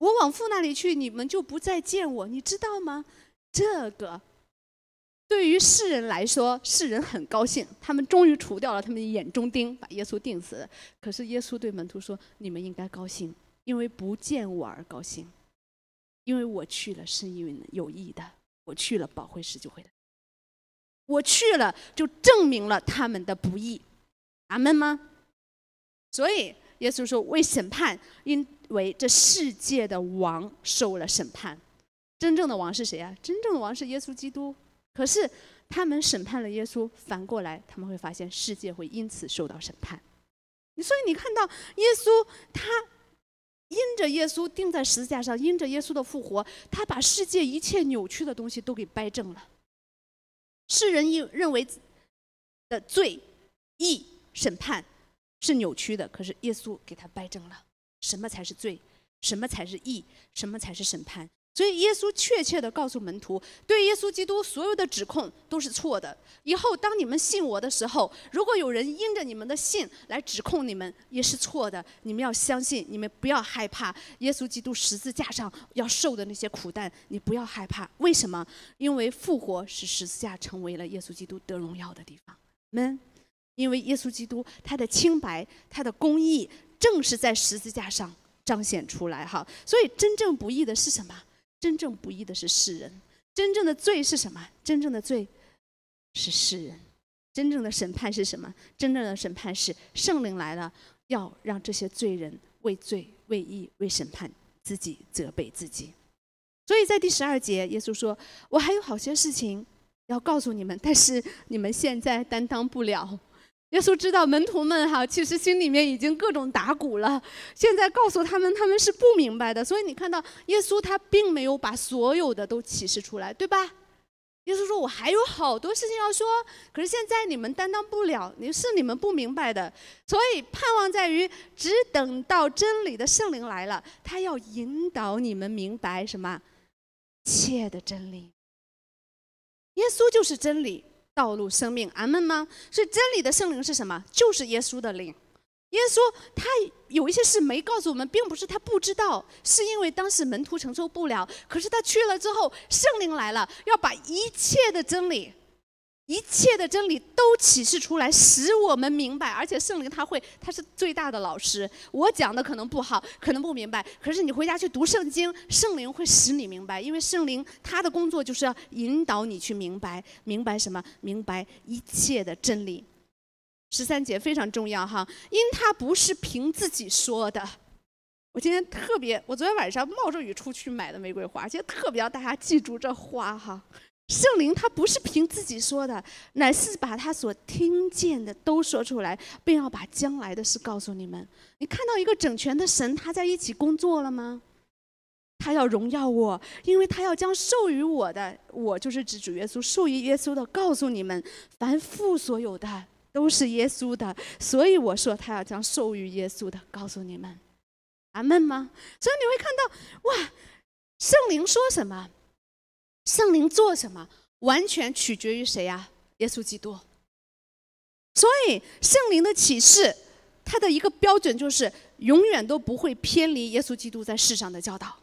我往父那里去，你们就不再见我，你知道吗？这个对于世人来说，世人很高兴，他们终于除掉了他们的眼中钉，把耶稣钉死了。可是耶稣对门徒说：你们应该高兴，因为不见我而高兴，因为我去了是因为有意的，我去了保惠师就会来，我去了就证明了他们的不义。阿们吗？所以耶稣说，为审判，因为这世界的王受了审判。真正的王是谁啊？真正的王是耶稣基督。可是他们审判了耶稣，反过来他们会发现世界会因此受到审判。所以你看到耶稣，他因着耶稣钉在十字架上，因着耶稣的复活，他把世界一切扭曲的东西都给掰正了。世人认为的罪、义、审判是扭曲的，可是耶稣给他掰正了，什么才是罪，什么才是义，什么才是审判。所以耶稣确切地告诉门徒，对耶稣基督所有的指控都是错的。以后当你们信我的时候，如果有人因着你们的信来指控你们，也是错的。你们要相信，你们不要害怕耶稣基督十字架上要受的那些苦难，你不要害怕。为什么？因为复活使十字架成为了耶稣基督得荣耀的地方。们，因为耶稣基督他的清白，他的公义，正是在十字架上彰显出来哈。所以真正不义的是什么？真正不义的是世人。真正的罪是什么？真正的罪是世人。真正的审判是什么？真正的审判是圣灵来了，要让这些罪人为罪、为义、为审判自己责备自己。所以在第十二节，耶稣说：我还有好些事情要告诉你们，但是你们现在担当不了。耶稣知道门徒们哈，其实心里面已经各种打鼓了。现在告诉他们，他们是不明白的。所以你看到耶稣他并没有把所有的都启示出来，对吧？耶稣说：我还有好多事情要说，可是现在你们担当不了，你是你们不明白的。所以盼望在于，只等到真理的圣灵来了，他要引导你们明白什么？切的真理。耶稣就是真理、道路、生命，阿们吗？所以真理的圣灵是什么？就是耶稣的灵。耶稣他有一些事没告诉我们，并不是他不知道，是因为当时门徒承受不了。可是他去了之后，圣灵来了，要把一切的真理一切的真理都启示出来，使我们明白。而且圣灵他会，他是最大的老师。我讲的可能不好，可能不明白，可是你回家去读圣经，圣灵会使你明白。因为圣灵他的工作就是要引导你去明白，明白什么？明白一切的真理。十三节非常重要哈，因他不是凭自己说的。我今天特别，我昨天晚上冒着雨出去买的玫瑰花，今天特别要大家记住这花哈。圣灵他不是凭自己说的，乃是把他所听见的都说出来，并要把将来的事告诉你们。你看到一个整全的神他在一起工作了吗？他要荣耀我，因为他要将授予我的，我就是指主耶稣，授予耶稣的告诉你们，凡父所有的都是耶稣的，所以我说他要将授予耶稣的告诉你们。阿们吗？所以你会看到，哇，圣灵说什么，圣灵做什么，完全取决于谁呀？耶稣基督。所以圣灵的启示，它的一个标准就是永远都不会偏离耶稣基督在世上的教导。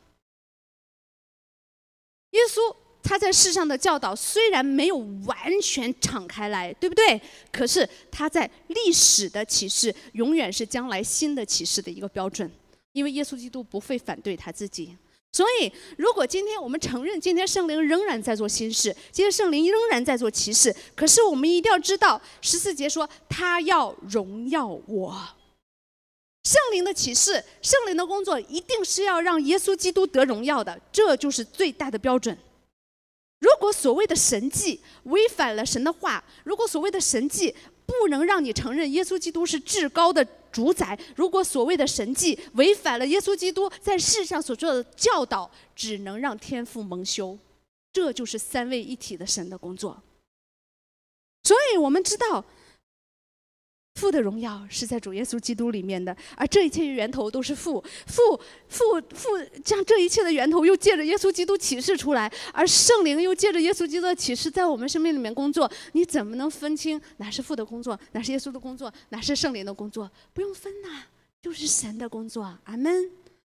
耶稣他在世上的教导虽然没有完全敞开来，对不对？可是他在历史的启示永远是将来新的启示的一个标准，因为耶稣基督不会反对他自己。所以如果今天我们承认今天圣灵仍然在做新事，今天圣灵仍然在做奇事，可是我们一定要知道十四节说他要荣耀我。圣灵的启示，圣灵的工作一定是要让耶稣基督得荣耀的，这就是最大的标准。如果所谓的神迹违反了神的话，如果所谓的神迹不能让你承认耶稣基督是至高的主宰，如果所谓的神迹违反了耶稣基督在世上所做的教导，只能让天父蒙羞。这就是三位一体的神的工作。所以我们知道父的荣耀是在主耶稣基督里面的，而这一切源头都是父，父父父将这一切的源头又借着耶稣基督启示出来，而圣灵又借着耶稣基督的启示在我们生命里面工作。你怎么能分清哪是父的工作，哪是耶稣的工作，哪是圣灵的工作？不用分呐、啊，就是神的工作。阿们。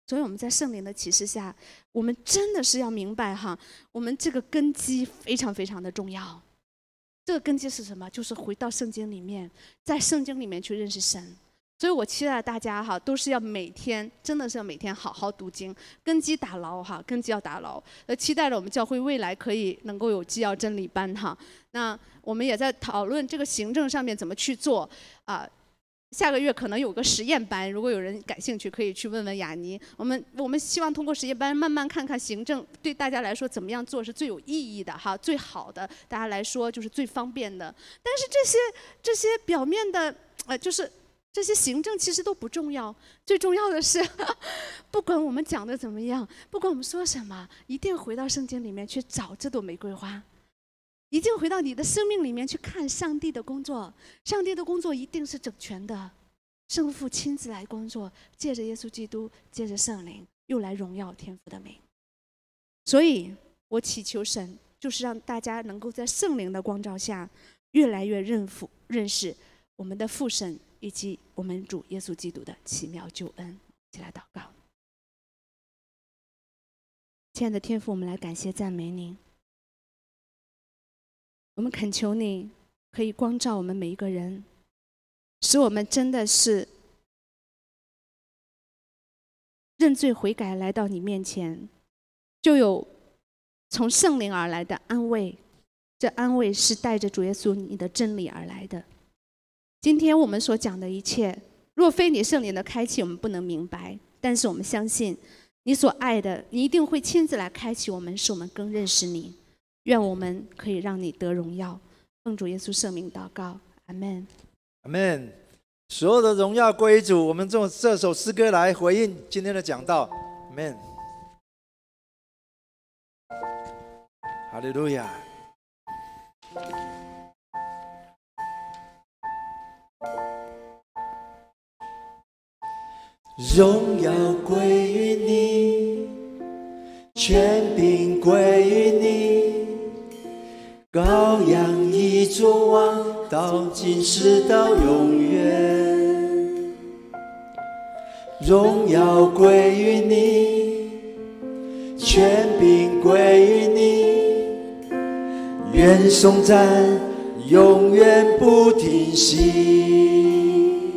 所以我们在圣灵的启示下，我们真的是要明白哈，我们这个根基非常非常的重要。这个根基是什么？就是回到圣经里面，在圣经里面去认识神。所以我期待大家哈，都是要每天，真的是要每天好好读经，根基打牢哈，根基要打牢。呃，期待着我们教会未来可以能够有基要真理班哈。那我们也在讨论这个行政上面怎么去做啊。下个月可能有个实验班，如果有人感兴趣，可以去问问雅妮。我们我们希望通过实验班，慢慢看看行政对大家来说怎么样做是最有意义的哈，最好的，大家来说就是最方便的。但是这些这些表面的呃，就是这些行政其实都不重要，最重要的是，不管我们讲的怎么样，不管我们说什么，一定回到圣经里面去找这朵玫瑰花。一定回到你的生命里面去看上帝的工作，上帝的工作一定是整全的，圣父亲自来工作，借着耶稣基督，借着圣灵，又来荣耀天父的名。所以我祈求神，就是让大家能够在圣灵的光照下，越来越认父认识我们的父神以及我们主耶稣基督的奇妙救恩。一起来祷告。亲爱的天父，我们来感谢赞美您。我们恳求你可以光照我们每一个人，使我们真的是认罪悔改来到你面前，就有从圣灵而来的安慰，这安慰是带着主耶稣你的真理而来的。今天我们所讲的一切，若非你圣灵的开启，我们不能明白，但是我们相信你所爱的，你一定会亲自来开启我们，使我们更认识你。愿我们可以让你得荣耀，奉主耶稣圣名祷告，阿们， 阿们。所有的荣耀归主。我们用这首诗歌来回应今天的讲道，阿们。哈利路亚。 荣耀归于你，权柄归于你，羔羊已作王，到今世到永远。荣耀归于你，权柄归于你，愿颂赞永远不停息，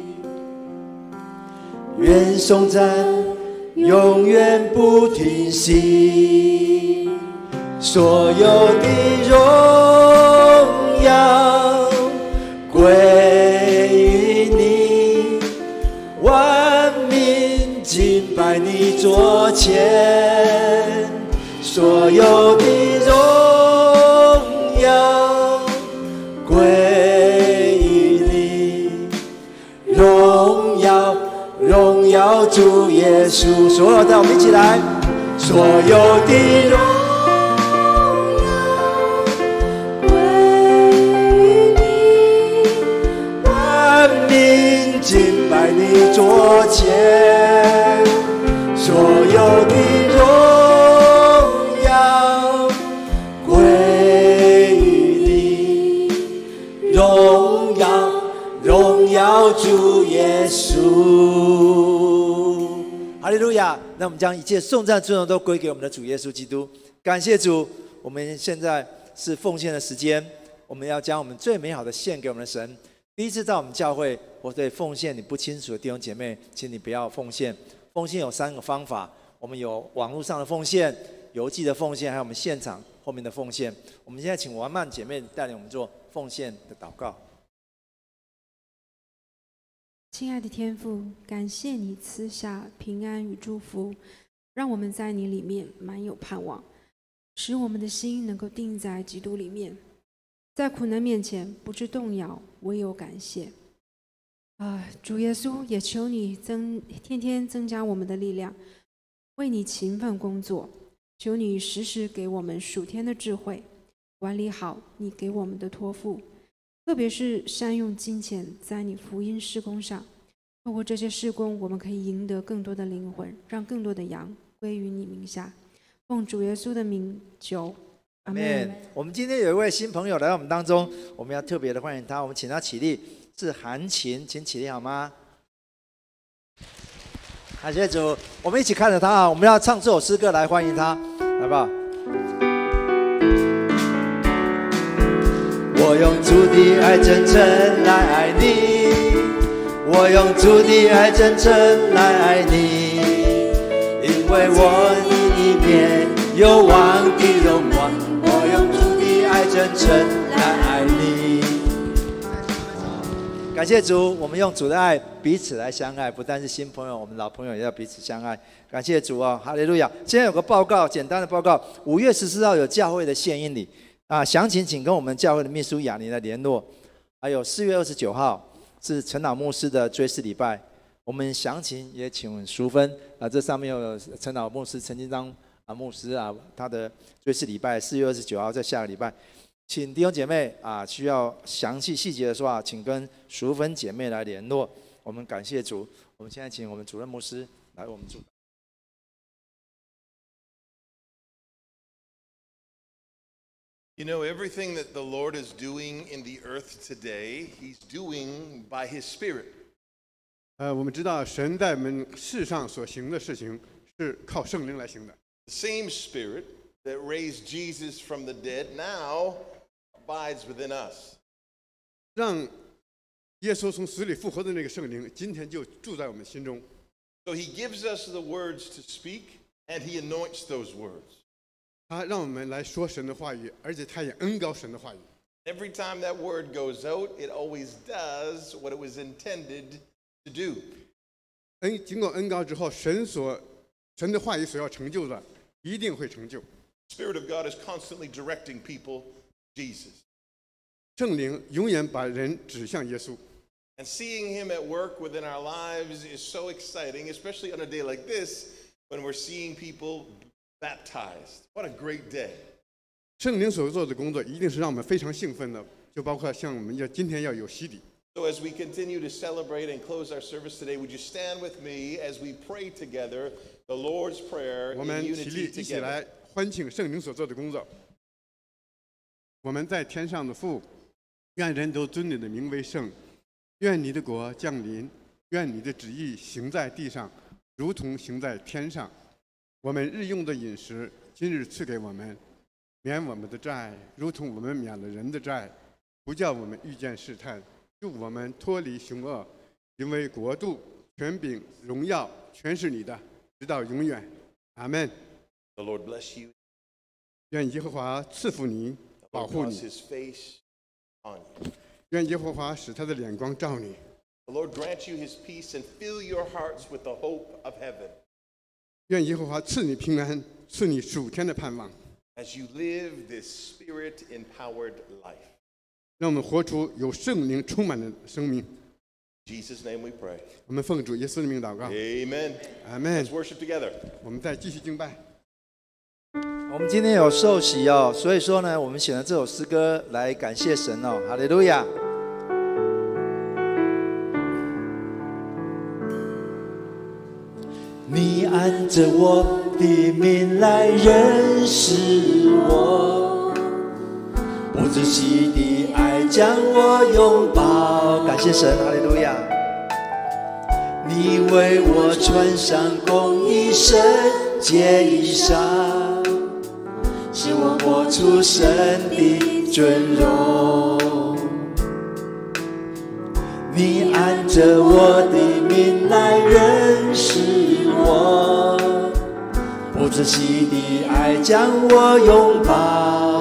愿颂赞永远不停息。所有的荣耀归于你，万民敬拜你座前。所有的荣耀归于你，荣耀荣耀主耶稣。所有的我们一起来，所有的荣敬拜你座前，所有的荣耀归于你，荣耀荣耀主耶稣。 哈利路亚！那我们将一切颂赞尊荣都归给我们的主耶稣基督。感谢主，我们现在是奉献的时间，我们要将我们最美好的献给我们的神。第一次到我们教会，或对奉献你不清楚的弟兄姐妹，请你不要奉献。奉献有三个方法，我们有网络上的奉献、邮寄的奉献，还有我们现场后面的奉献。我们现在请王曼姐妹带领我们做奉献的祷告。 亲爱的天父，感谢你赐下平安与祝福，让我们在你里面满有盼望，使我们的心能够定在基督里面，在苦难面前不致动摇，唯有感谢。啊，主耶稣，也求你增天天增加我们的力量，为你勤奋工作。求你时时给我们属天的智慧，管理好你给我们的托付，特别是善用金钱在你福音事工上。透过这些事工，我们可以赢得更多的灵魂，让更多的羊归于你名下。奉主耶稣的名求，阿们。 我们今天有一位新朋友来到我们当中，我们要特别的欢迎他，我们请他起立，是韩琴，请起立好吗？ 感谢主，我们一起看着他啊！我们要唱这首诗歌来欢迎他，好不好？我用主的爱真诚来爱你，我用主的爱真诚来爱你，因为我你里面有王的荣光，我用主的爱真诚来爱你。感谢主，我们用主的爱彼此来相爱，不但是新朋友，我们老朋友也要彼此相爱。感谢主啊，哈利路亚！今天有个报告，简单的报告，五月十四号有教会的献音礼。啊，详情请跟我们教会的秘书雅妮来联络。还有四月二十九号是陈老牧师的追思礼拜，我们详情也请问淑芬啊，这上面有陈老牧师陈金章啊牧师啊他的追思礼拜，四月二十九号在下个礼拜，请弟兄姐妹啊需要详细细节的说啊，请跟淑芬姐妹来联络。我们感谢主，我们现在请我们主任牧师来我们主。 You know, everything that the Lord is doing in the earth today, He's doing by His Spirit. 呃，我们知道神在我们世上所行的事情是靠圣灵来行的。 The same Spirit that raised Jesus from the dead now abides within us. 让耶稣从死里复活的那个圣灵，今天就住在我们心中。 So He gives us the words to speak, and He anoints those words. 他让我们来说神的话语，而且他也恩膏神的话语。 Every time that word goes out, it always does what it was intended to do. 恩经过恩膏之后，神所神的话语所要成就的，一定会成就。 The Spirit of God is constantly directing people to Jesus. 圣灵永远把人指向耶稣。 And seeing Him at work within our lives is so exciting, especially on a day like this, when we're seeing people baptized. What a great day. 圣灵所做的工作一定是让我们非常兴奋的，就包括像我们要今天要有洗礼。 So as we continue to celebrate and close our service today, would you stand with me as we pray together the Lord's Prayer 我 in 们起立 unity 一起来 together? 欢庆圣灵所做的工作。我们在天上的父，愿人都尊你的名为圣，愿你的国降临，愿你的旨意行在地上，如同行在天上。我们日用的饮食，今日赐给我们，免我们的债，如同我们免了人的债，不叫我们遇见试探，救我们脱离凶恶，因为国度、权柄、荣耀，全是你的，直到永远。阿门。 The Lord bless you. 愿耶和华赐福你， The 保 Lord 护 cause 你。 His face on you. 愿耶和华使他的脸光照你。 The Lord grant you His peace and fill your hearts with the hope of heaven. 愿耶和华赐你平安，赐你属天的盼望， As you live this Spirit-empowered life. 让我们活出有圣灵充满的生命。 In Jesus' name we pray. 我们奉主耶稣的名祷告， Amen. 阿门 Let's。worship together. 我们再继续敬拜。 我们今天有受洗哦，所以说呢，我们选了这首诗歌来感谢神哦，哈利路亚。你按着我的名来认识我，不自己的爱将我拥抱。感谢神，哈利路亚。你为我穿上公义圣洁衣裳，使我活出神的尊荣。你按着我的名来认识我，不自己的爱将我拥抱。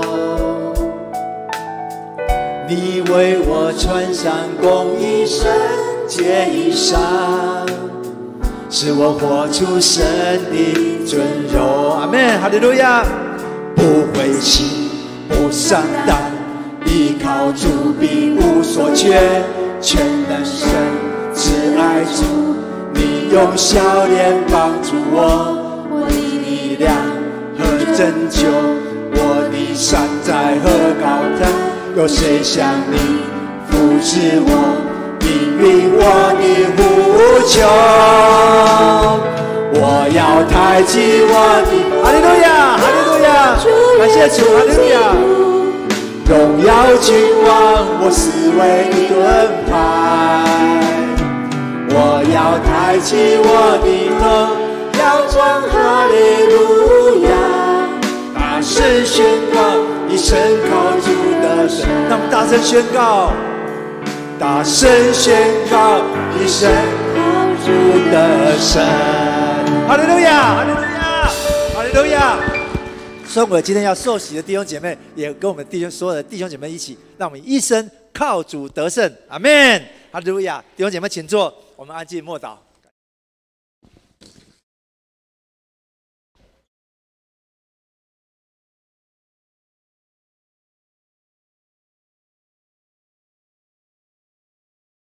你为我穿上公义圣洁衣裳，使我活出神的尊荣。阿们，哈利路亚。不灰心，不上当，依靠主必无所缺，全能神只爱主，你用笑脸帮助我，我的力量和拯救，我的山寨和高台，有谁像你扶持我，应允我的呼求？我要抬起我的，哈利路亚，哈利路亚，感谢主，哈利路亚。荣耀君王，我思维的盾牌，我要要抬起我的头，要唱哈利路亚，大声宣告，一生靠主的神。 让我们大声宣告， 大声宣告，一生靠主的神。 哈利路亚，哈利路亚，哈利路亚。所以，我今天要受洗的弟兄姐妹，也跟我们弟兄所有的弟兄姐妹一起，让我们一生靠主得胜。阿门，哈利路亚。弟兄姐妹，请坐，我们安静默祷。